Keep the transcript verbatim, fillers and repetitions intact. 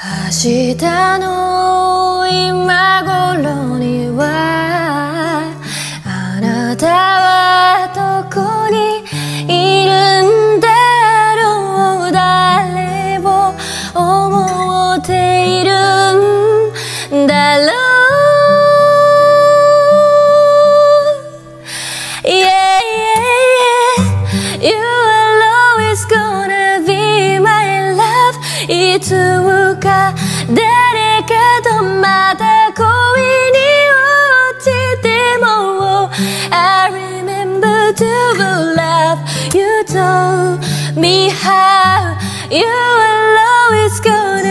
日の今頃にはあなたはどこにいるんだろう。誰を思っているんだろう。 Yeah, yeah, yeah. You are always gonna be my love. いつか誰かとまた恋に落ちても I remember to love. You told me how you are always gonna